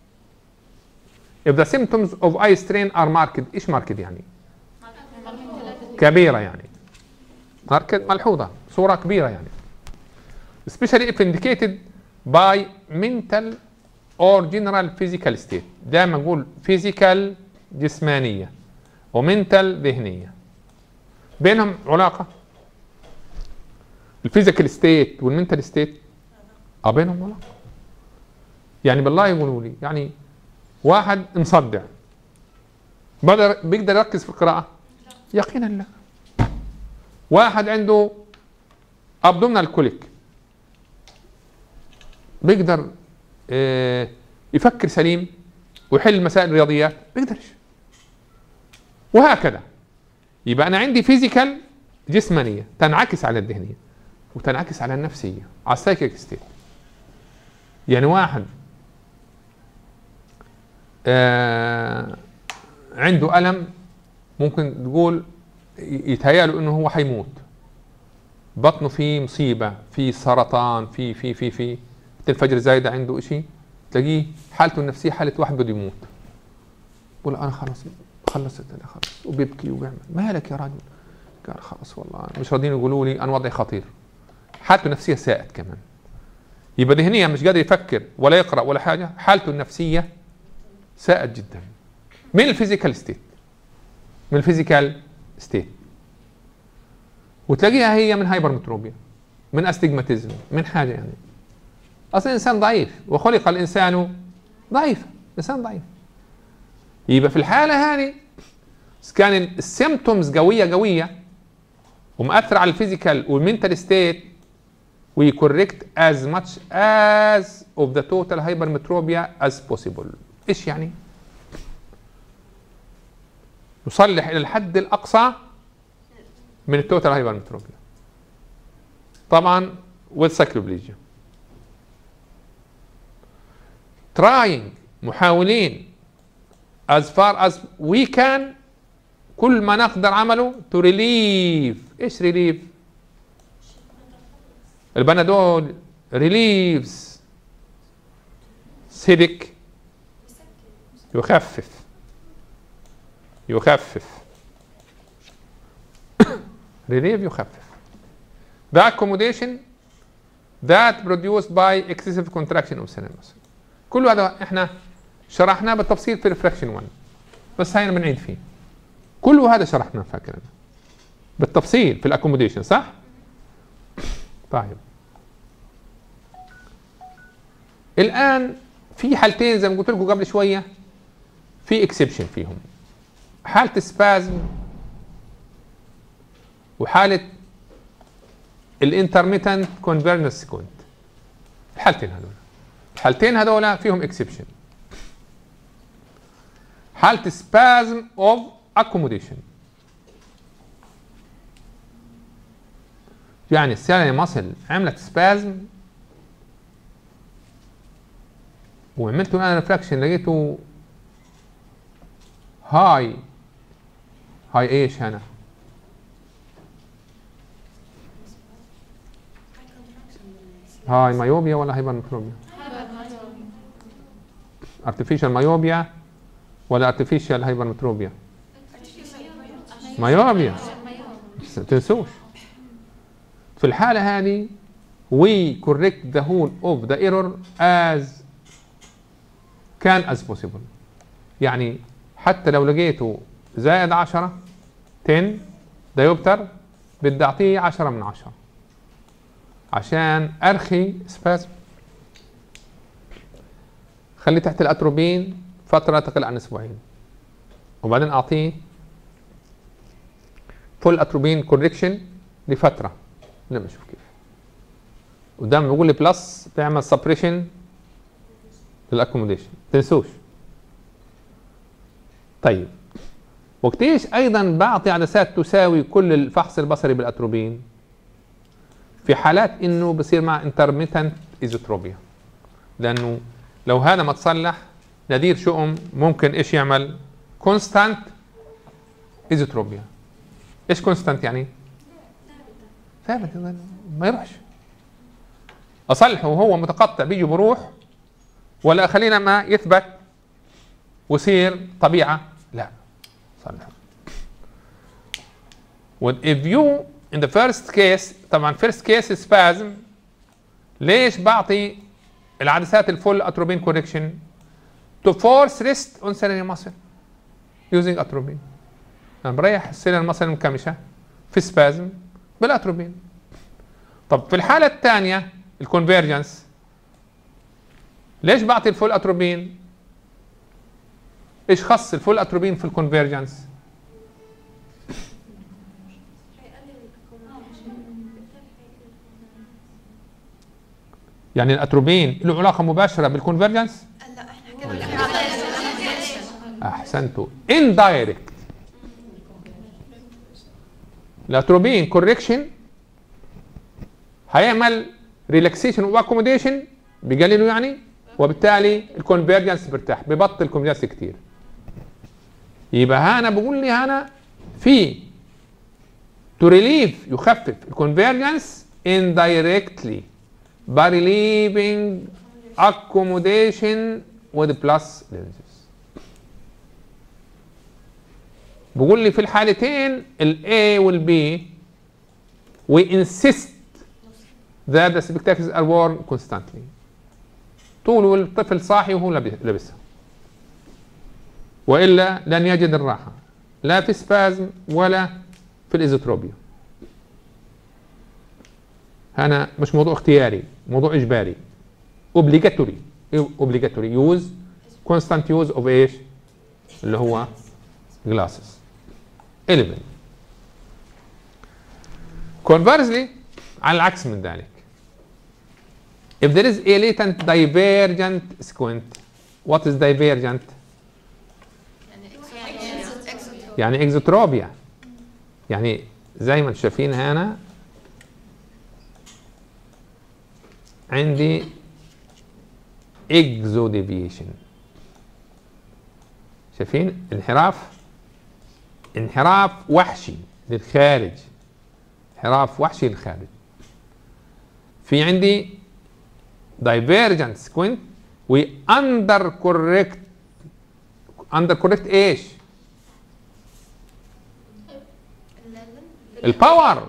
if the symptoms of eye strain are marked، إيش marked يعني؟ كبيرة يعني، marked ملحوظة صورة كبيرة يعني، especially if indicated by mental or general physical state. دائما نقول physical جسمانية ومنتال ذهنية، بينهم علاقة؟ الفيزيكال ستيت والمنتال ستيت بينهم علاقة. يعني بالله يقولوا لي يعني واحد مصدع بيقدر يركز في القراءة؟ يقينا لا. واحد عنده ابدومينال كوليك بيقدر يفكر سليم ويحل مسائل الرياضيات؟ بيقدرش. وهكذا. يبقى انا عندي فيزيكال جسمانيه تنعكس على الذهنيه وتنعكس على النفسيه على السايكيك ستيت. يعني واحد عنده الم ممكن تقول يتهيأ انه هو حيموت، بطنه فيه مصيبه، فيه سرطان، في الفجر زايده عنده شيء، تلاقيه حالته النفسيه حاله واحد بده يموت، بقول انا خلصت انا خلص، وبيبكي وبيعمل مالك يا راجل؟ قال خلص والله مش راضيين يقولوا لي انا وضعي خطير. حالته النفسيه ساءت كمان. يبقى ذهنيا مش قادر يفكر ولا يقرا ولا حاجه، حالته النفسيه ساءت جدا. من الفيزيكال ستيت وتلاقيها هي من هايبرمتروبيا، من استجماتيزم، من حاجه يعني. اصلا الانسان ضعيف وخلق الانسان ضعيف، انسان ضعيف. يبقى في الحاله هذه كان السيمتومز قويه ومأثر على الفيزيكال والمنتال ستيت we correct as much as of the total hypermetropia as possible. ايش يعني؟ يصلح الى الحد الاقصى من التوتال هايبرمتروبيا طبعا والسايكلوبليجيا. trying محاولين as far as we can كل ما نقدر عمله to relieve. ايش relieve؟ البنادول relieves سيدك يخفف relieve يخفف. the accommodation that produced by excessive contraction of seminal muscle. كل هذا احنا شرحناه بالتفصيل في ريفراكشن 1 بس هينا بنعيد فيه. كل هذا شرحناه فاكرنا بالتفصيل في الاكوموديشن صح؟ طيب الان في حالتين زي ما قلت لكم قبل شويه في اكسبشن فيهم، حاله سبازم وحاله الانترميتنت كونفرجنس سيكوينت. الحالتين هذول فيهم اكسبشن. حاله سبازم اوف اكوموديشن يعني السيلري ماسل عملت سبازم وعملت انا ريفلكشن لقيته هاي ايش هنا؟ هاي مايوبيا ولا هايبرمتروبيا؟ ارتفيشال مايوبيا ولا ارتفيشال هايبرمتروبيا؟ مايوبيا. تنسوش في الحالة هذه we correct the whole of the error as can as possible. يعني حتى لو لقيته زائد 10 دايوبتر بدي اعطيه 10 من 10 عشان ارخي سبازم. خليه تحت الاتروبين فترة تقل عن اسبوعين وبعدين اعطيه فول اتروبين كوركشن لفترة. لما نشوف كيف قدام بيقول لي بلس بيعمل سبريشن للاكوموديشن تنسوش. طيب وقتيش ايضا بعطي عدسات تساوي كل الفحص البصري بالاتروبين؟ في حالات انه بصير مع انترميتنت ايزوتروبيا، لانه لو هذا ما تصلح نادير شؤم ممكن ايش يعمل؟ كونستانت ايزوتروبيا. ايش كونستانت يعني؟ ثابت ما يروحش. اصلحه وهو متقطع بيجي بروح ولا خلينا ما يثبت ويصير طبيعه؟ لا صلحه. if you in the first case طبعا first case spasm ليش بعطي العدسات الفول اتروبين كوركشن؟ to force rest on ciliary muscle using اتروبين. انا بريح السيلري muscle المكمشه في سبازم بالاتروبين. طب في الحاله الثانيه الكونفرجنس ليش بعطي الفول اتروبين؟ ايش خص الفول اتروبين في الكونفرجنس؟ يعني الاتروبين له علاقه مباشره بالكونفرجنس؟ لا احنا حكينا احسنتوا indirect. الاتروبين كوركشن هيعمل ريلاكسيشن واكوموديشن بيقلله يعني وبالتالي الكونفرجنس بيرتاح ببطل كونفرجنس كتير. يبقى هنا بقول لي هنا في to relieve يخفف الكونفرجنس indirectly by relieving accommodation with plus lenses. بقول لي في الحالتين ال A وال B we insist that the spectacles are worn constantly. طول الطفل صاحي وهو لابسها والا لن يجد الراحه لا في سبازم ولا في الايزوتروبيا. هنا مش موضوع اختياري، موضوع اجباري. obligatory use constant use of ايش؟ اللي هو glasses. 11 conversely على العكس من ذلك if there is a latent divergent squint. what is divergent؟ يعني اكزوتروبيا، يعني زي ما انتم شايفين هنا عندي اكزو ديفيشن، شايفين انحراف وحشي للخارج، انحراف وحشي للخارج. في عندي دايفيرجنت سكوينت واندر كوريكت. اندر كوريكت ايش؟ الباور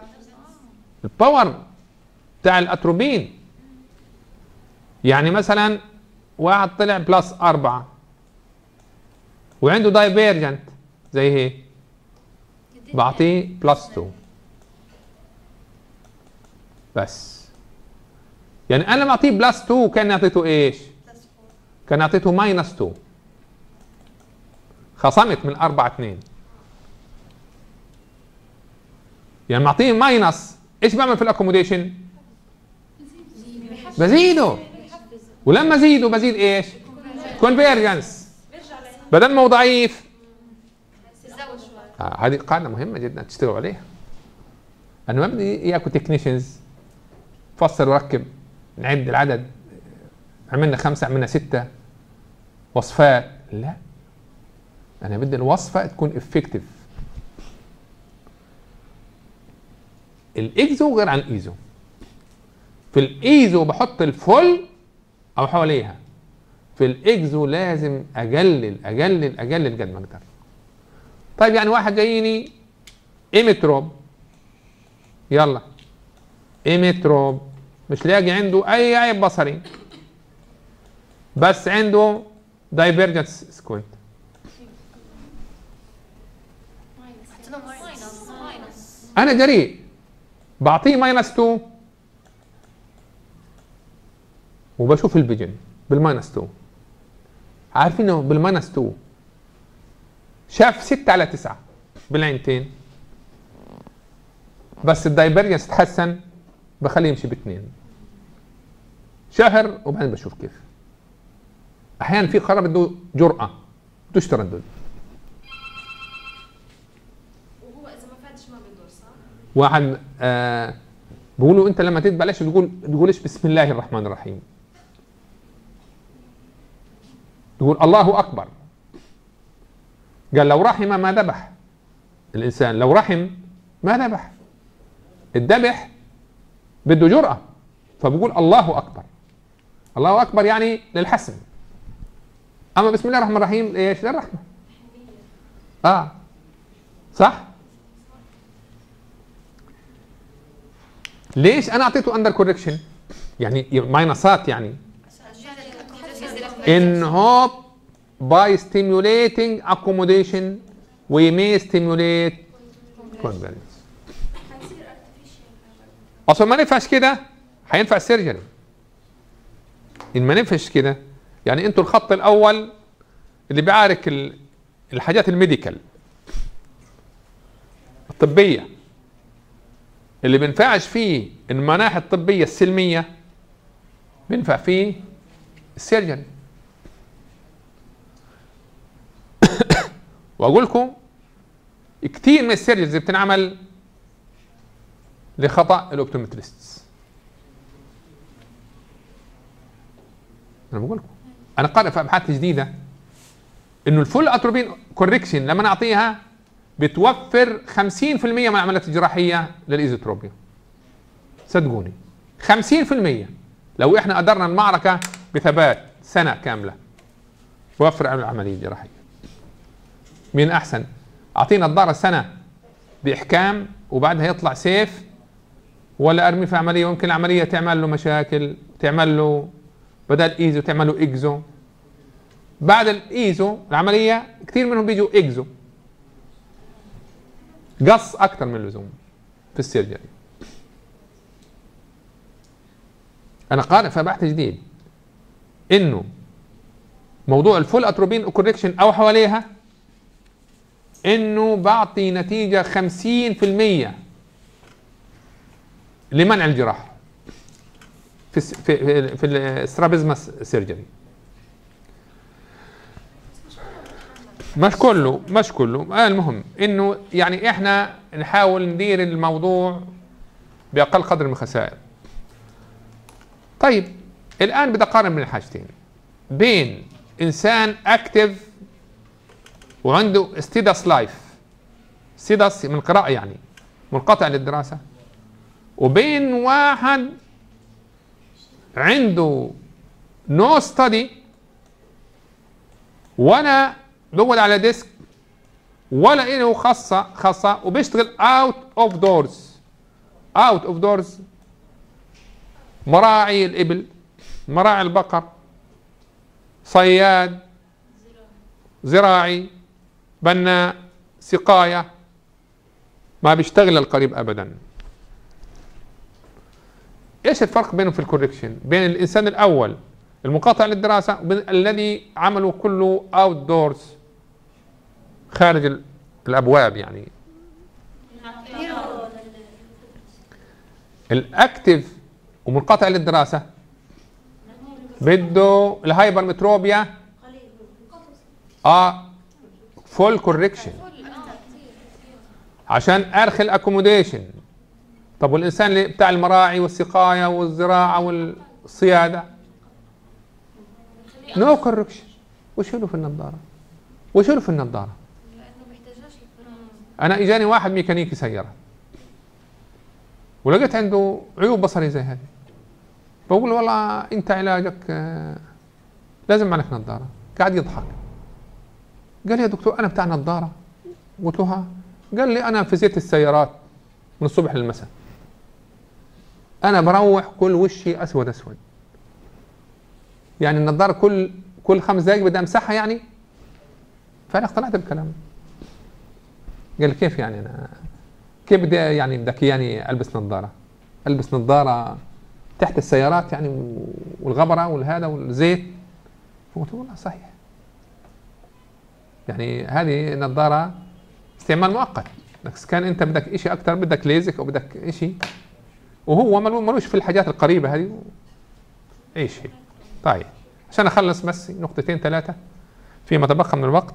بتاع الاتروبين. يعني مثلا واحد طلع بلس 4 وعنده دايفيرجنت زي هيك، بعطيه بلس 2 بس. يعني انا لما اعطيه بلس 2 كان اعطيته ايش؟ كان اعطيته ماينس 2، خصمت من 4 2. يعني معطيه ماينس، ايش بعمل في الاكوموديشن؟ بزيده، ولما زيده بزيد ايش؟ كونفيرجنس. بدل ما هو ضعيف، هذه قاعده مهمه جدا تشتغلوا عليها. انا ما بدي اياكم تكنيشنز فصل وركب نعد العدد، عملنا 5 عملنا 6 وصفات، لا، انا بدي الوصفه تكون افكتيف. الاكزو غير عن الايزو. في الايزو بحط الفل او حواليها، في الاكزو لازم اقلل اقلل اقلل قد ما اقدر. طيب يعني واحد جايني ايميتروب، يلا ايميتروب مش لاقي عنده اي عيب بصري، بس عنده دايفيرجنس سكوينت. انا جريء بعطيه ماينس 2 وبشوف الفيجن بالماينس 2. عارفين انه بالماينس 2 شاف 6/9 بالعينتين، بس الدايفيرجنس تحسن بخليه يمشي ب2 شهر، وبعدين بشوف كيف. احيانا في قرار بده جرأة، بدوش تردد. وهو اذا ما فادش ما بيدور، صح؟ واحد بيقولوا انت لما تذبح تقولش بسم الله الرحمن الرحيم، تقول الله اكبر. قال لو رحم ما ذبح الانسان، لو رحم ما ذبح. الذبح بده جرأة، فبقول الله اكبر. الله اكبر يعني للحسم، اما بسم الله الرحمن الرحيم ايش؟ للرحمه. صح. ليش انا اعطيته اندر كوركشن؟ يعني ماينصات، يعني in hope by stimulating accommodation we may stimulate convergence. اصلا ما نفعش كده هينفع السيرجري. ان ما نفعش كده يعني انتوا الخط الاول اللي بيعارك الحاجات الميديكال الطبيه اللي بينفعش فيه المناحي الطبيه السلميه، بينفع فيه السيرجري. واقول لكم كثير من السيرجريز بتنعمل لخطا الاوبتومتريستس. انا بقول لكم، انا قارئ في ابحاث جديده انه الفول اتروبين كوركشن لما نعطيها بتوفر 50% من العمليات الجراحيه للايزوتروبيا. صدقوني 50%. لو احنا قدرنا المعركه بثبات سنه كامله وفر العمليه الجراحيه. مين احسن؟ اعطينا الضاره سنه باحكام وبعدها يطلع سيف، ولا ارمي في عمليه ويمكن العمليه تعمل له مشاكل، تعمل له بدل ايزو تعمل له اكزو. بعد الايزو العمليه كثير منهم بيجوا اكزو، قص اكثر من اللزوم في السيرجري. انا قارئ في بحث جديد انه موضوع الفول اتروبين كوركشن او حواليها انه بعطي نتيجه 50% لمنع الجراحه في السترابيزماس سيرجري. مش كله المهم انه يعني احنا نحاول ندير الموضوع باقل قدر من الخسائر. طيب الان بدي اقارن بين الحاجتين، بين انسان اكتف وعنده ستيدس لايف، ستيدس من قراءة يعني منقطع للدراسة، وبين واحد عنده نو ستدي ولا بيقعد على ديسك ولا له خاصة وبيشتغل اوت اوف دورز، مراعي الإبل، مراعي البقر، صياد، زراعي، بناء، سقاية، ما بيشتغل القريب أبدا. إيش الفرق بينهم في الكوركشن؟ بين الإنسان الأول المنقطع للدراسة وبين الذي عمله كله اوت دورز، خارج الأبواب يعني. الأكتف ومنقطع للدراسة بده الهايبر متروبيا فول كوركشن عشان ارخي الاكوموديشن. طب والانسان اللي بتاع المراعي والسقايه والزراعه والصياده نو كوركشن. وش له في النظاره؟ لانه بيحتاجش. انا اجاني واحد ميكانيكي سياره ولقيت عنده عيوب بصري زي هذه، بقول له والله انت علاجك لازم عليك نظاره. قاعد يضحك، قال لي يا دكتور انا بتاع نظاره. قلت له ها؟ قال لي انا في زيت السيارات من الصبح للمساء، انا بروح كل وشي اسود يعني النظاره كل 5 دقائق بدي امسحها يعني. فانا اقتنعت بالكلام. قال لي كيف يعني انا كيف بدي يعني بدك يعني البس نظاره تحت السيارات يعني والغبره والهذا والزيت؟ قلت له والله صحيح، يعني هذه نظاره استعمال مؤقت، بس كان انت بدك شيء اكثر، بدك ليزك او بدك شيء، وهو ملوش في الحاجات القريبه هذه ايش هي. طيب عشان اخلص بس نقطتين 3 فيما تبقى من الوقت.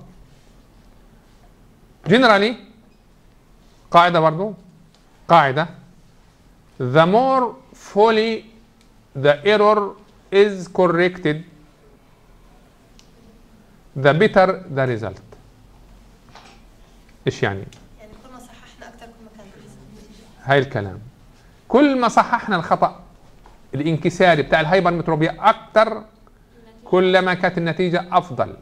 جنرالي قاعده برضو، قاعده the more fully the error is corrected the better the result. ايش يعني؟ يعني كل ما صححنا اكثر كل ما كان النتيجه. هاي الكلام كل ما صححنا الخطأ الانكساري بتاع الهايبر متروبيا اكثر كلما كانت النتيجة افضل.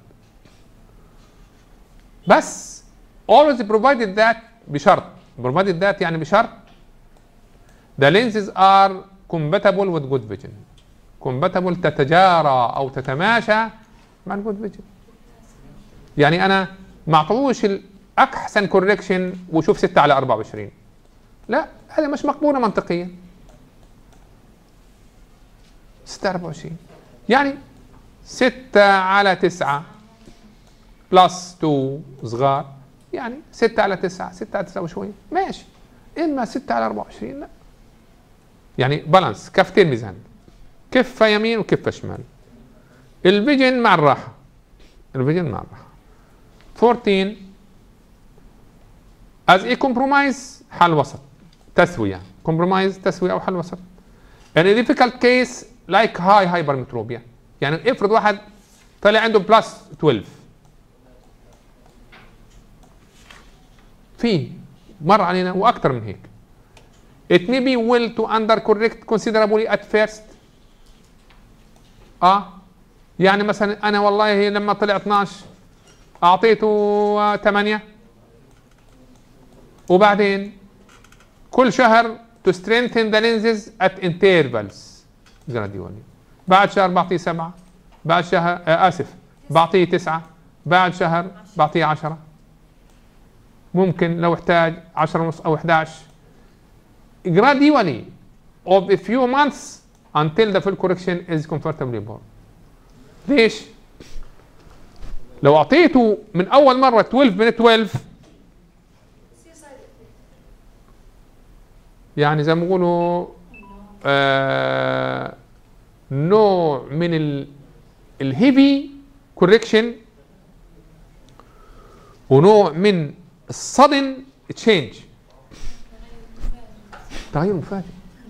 بس always provided that بشرط، provided that يعني بشرط the lenses are compatible with good vision. compatible تتجارى او تتماشى مع الجود فيجن. يعني انا ما اعطوش احسن كوركشن وشوف 6/24، لا هذا مش مقبوله منطقيا. 6/24 يعني 6/9 بلس 2 صغار، يعني 6/9 6/9 وشوي ماشي. اما 6/24 لا، يعني بالانس، كفتين ميزان، كفه يمين وكفه شمال. الفيجن مع الراحه، الفيجن مع الراحه. 14 as a compromise حل وسط، تسويه، compromise تسويه او حل وسط. in a difficult case like high hypermetropia، يعني افرض واحد طلع عنده بلس 12، في مر علينا واكثر من هيك. it may be well to under correct considerably at first. يعني مثلا انا والله لما طلع 12 اعطيته 8، وبعدين كل شهر to strengthen the lenses at intervals gradually. بعد شهر بعطيه 7، بعد شهر بعطيه 9، بعد شهر بعطيه 10، ممكن لو احتاج 10.5 او 11 gradually of a few months until the full correction is comfortably born. ليش؟ لو اعطيته من اول مره 12 من 12 يعني زي ما بيقولوا نوع من الهيفي كوركشن ونوع من الصدن تشينج، تغير مفاجئ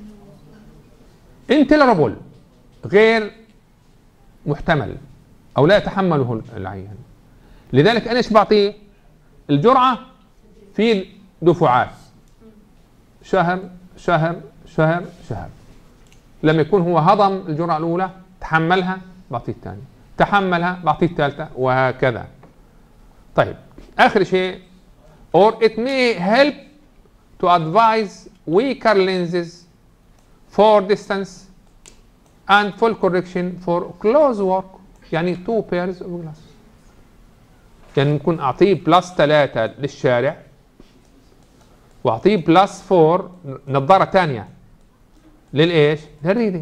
انتلربل، غير محتمل او لا يتحمله العيان. لذلك انا ايش بعطيه؟ الجرعه في دفعات، شهر شهر شهر شهر. لما يكون هو هضم الجرعه الاولى تحملها بعطيه الثانيه، تحملها بعطيه الثالثه، وهكذا. طيب اخر شيء or it may help to advise weaker lenses for distance and full correction for close work، يعني 2 pairs of glasses. يعني ممكن اعطيه بلس 3 للشارع واعطيه بلس 4 نظاره ثانيه للايش؟ للريدنج.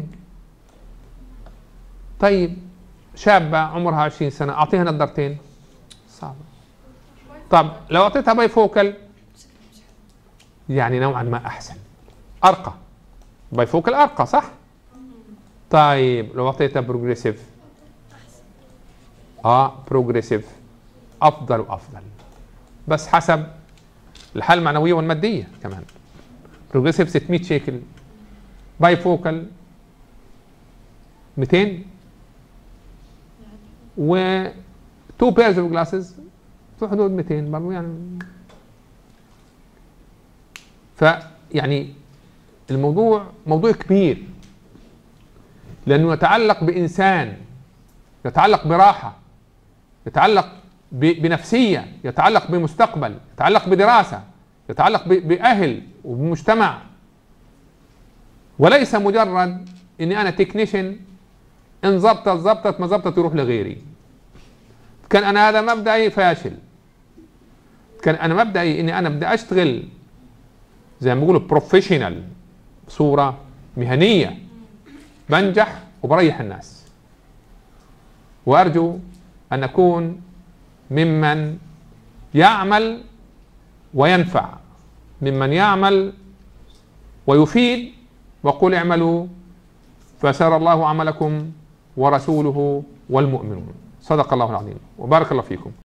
طيب شابه عمرها 20 سنه اعطيها نظارتين؟ صعبه. طب لو اعطيتها باي فوكل يعني نوعا ما احسن، ارقى. باي فوكل ارقى صح؟ طيب لو اعطيتها بروجريسيف، بروجريسيف افضل وافضل، بس حسب الحاله المعنويه والماديه كمان. بروجريسيف 600 شيكل، باي فوكل 200، و 2 pairs of glasses في حدود 200 برضه يعني. فيعني الموضوع موضوع كبير، لأنه يتعلق بإنسان، يتعلق براحة، يتعلق بنفسية، يتعلق بمستقبل، يتعلق بدراسة، يتعلق بأهل وبمجتمع، وليس مجرد إني أنا تكنيشن إن زبطت ما زبطت يروح لغيري. كان أنا هذا مبدئي فاشل، كان أنا مبدئي إني أنا بدي أشتغل زي ما بيقولوا بروفيشنال، بصورة مهنية، بنجح وبريح الناس. وأرجو أن أكون ممن يعمل وينفع، ممن يعمل ويفيد. وقل اعملوا فسار الله عملكم ورسوله والمؤمنون. صدق الله العظيم وبارك الله فيكم.